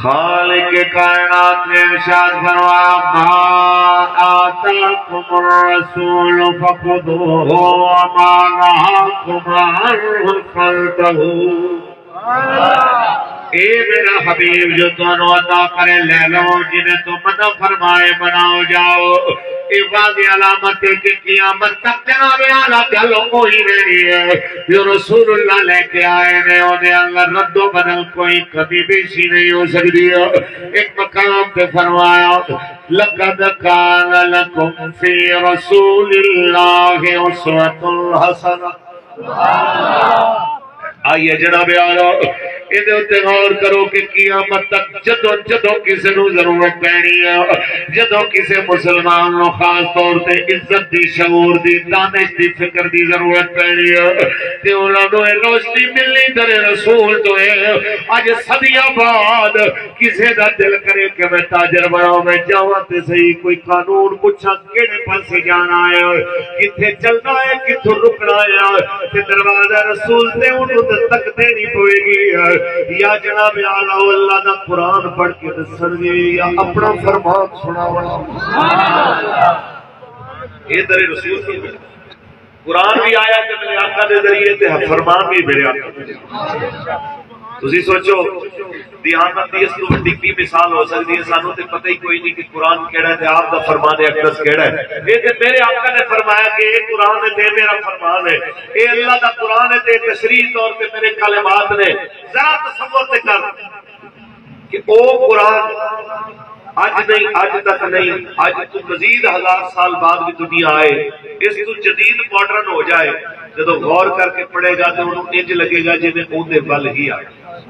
خالق کائنات نے ارشاد فرمایا ما آتاکم الرسول فخذوہ وما نہاکم عنہ فانتہوا۔ اے میرا حبیب جو تمہیں عطا کرے لے لو، جنہیں تو منع فرمائے بناؤ جاؤ۔ یہ واضح علامت ہے کہ قیامت تک جناب اعلیٰ گل وہی رہی ہے جو رسول اللہ لے کے آئے نے، انہیں اندر رد و بدل کوئی کبھی بیشی نہیں ہو سکتی ہے۔ ایک مقام پہ فرمایا لَقَدْ كَانَ لَكُمْ فِي رَسُولِ اللَّهِ أُسْوَةٌ حَسَنَةٌ۔ آئیے جناب اعلیٰ ادھے اتے غور کرو کہ قیامت تک جدوں کسی نو ضرورت پینی ہے، جدوں کسی مسلمان نو خاص طور تے عزت دی، شعور دی، دانش دی، فکر دی ضرورت پینی ہے تے انہاں نو روشنی ملنی در رسول تو ہے۔ اج صدیاں بعد کسی دا دل کرے کہ میں تاجر بناؤں، میں جاواں تے صحیح کوئی قانون پوچھاں کیڑے پاسے جانا ہے، کتھے چلنا ہے، کتھوں رکنا ہے، تے دروازہ رسول تے انہوں تک دینی پوئے گی۔ یا جناب اعلیٰ اللہ دا قرآن پڑھ کے دسن گے یا اپنا فرمان سناونا۔ یہ در رسول کی قرآن بھی آیا کہ میرے آقا دے ذریعے تے فرمان بھی میرے آقا دے ذریعے۔ تسی سوچو دیانت دی اس تو بڑی کی مثال ہو سکتی ہے، سانوں تے پتہ ہی کوئی نہیں کہ قرآن کیڑا ہے تے آپ دا فرمان اقدس کیڑا ہے۔ یہ تے میرے آقا نے فرمایا کہ یہ قرآن ہے تے میرا فرمان ہے، یہ اللہ دا قرآن ہے تے تشریح طور پہ میرے کلمات نے۔ ذرا تصور تے کر کہ او قرآن آج نہیں، آج تک نہیں، آج تو مزید 1000 سال بعد بھی دنیا آئے، اس تو جدید ماڈرن ہو جائے، جدو غور کر کے پڑھے گا تو انہوں انج لگے گا جنہیں اون دے بل ہی آئے۔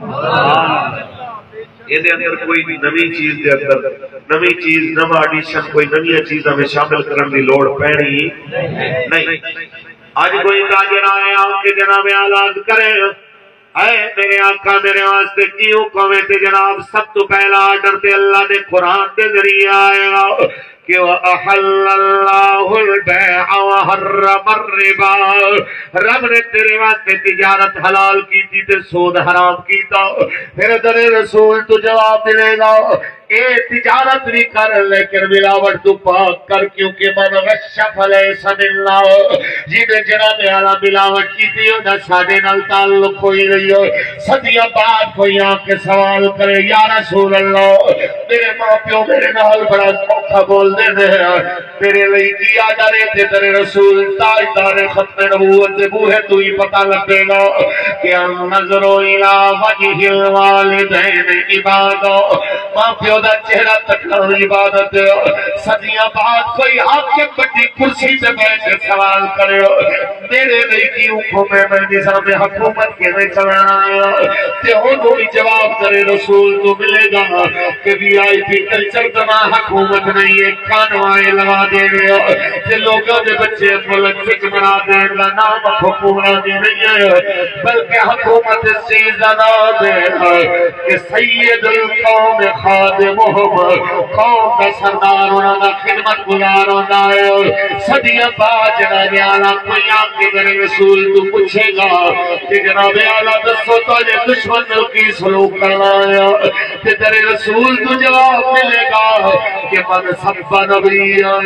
یہ دے اندر کوئی نوی چیز دے اندر نوی چیز، نوا ایڈیشن، کوئی نوی چیز ہمیں شامل کرنے دی لوڑ پینی نہیں۔ آج کوئی تاجر آئے آپ کے جناب اعلیٰ کرے اے میرے آقا میرے واسطے کی حکم ہے، جناب سب تو پہلا آرڈر تے اللہ نے قرآن کے ذریعے آئے گا کہ وَأَحَلَّ اللَّهُ الْبَيْعَ وَحَرَّمَ الرِّبَا۔ رب نے تیرے واسطے تجارت حلال کی تھی تے سود حرام کیتا۔ پھر در رسول تو جواب ملے گا اے تجارت بھی کر لیکن ملاوٹ تو پاک کر، کیونکہ من غش فلیس منا۔ جنہیں جناب اعلیٰ ملاوٹ کی تھی انہیں ساڑھے نال تعلق ہوئی رہی ہو۔ صدیاں بعد کوئی آ کے سوال کرے یا رسول اللہ میرے ماں پیو میرے نال بڑا موقع بول دے ہیں، تیرے لئی کیا جانے تھے تیرے رسول تاجدار ختم نبوت دے بوہے تو ہی پتہ لگے گا کہ النظر الى وجہ الوالدین عبادت، ماں پیو دا چہرہ تکنا عبادت۔ صدیاں بعد کوئی حاکم بڑی کرسی پہ بیٹھ کے سوال کرے میرے لئی کی حکم ہے، میں نظام حکومت کے میں چلانا آیا تے انہوں ہی جواب کرے رسول تو ملے گا کہ وی آئی پی کلچر دما حکومت نہیں ہے، کانوائے لگا دے گئے تے لوگوں دے بچے ملک فکر بنا دے گا، نام حکومت نہیں ہے بلکہ حکومت سیزہ نام ہے کہ سید القوم خادمہم، قوم کا سردار انہوں نے خدمت گزار ہونا ہے۔ صدیہ بعد جناب اعلیٰ کوئی آنکھ در رسول تو پوچھے گا کہ جناب اعلیٰ دسو تو جے دشمن کی سلوک کرنا ہے کہ در رسول تو جواب ملے گا کہ من صدف نبیل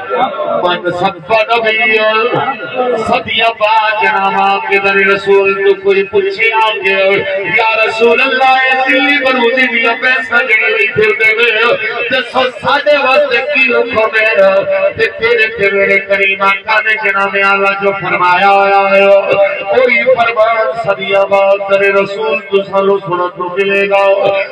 من صدف نبیل۔ صدیہ بعد جناب آنکھ در رسول تو کوئی پوچھے آگے یا رسول اللہ دلی بروزی بھی پیسہ جڑے لئی پھر دے گئے دسو ساڑھے واسطے کی حکم ہے تے تیرے تے میرے کریم آقا نے جناب اعلیٰ جو فرمایا ہوا ہے وہی فرمان صدیہ بعد در رسول تو سالو سنت تو ملے گا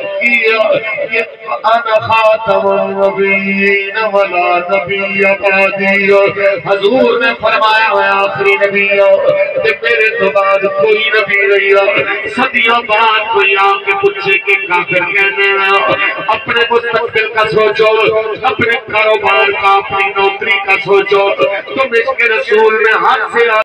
کہ انا خاتم النبیین ولا نبی بعدی، حضور نے فرمایا ہوا آخری نبی تے میرے تو بعد کوئی نبی نہیں۔ صدیہ بعد کوئی آ کے پوچھے کہ کافر کہنے اپنے مستقبل کا سوچو، اپنے کاروبار کا، اپنی نوکری کا سوچو، تم اس کے رسول میں ہاتھ سے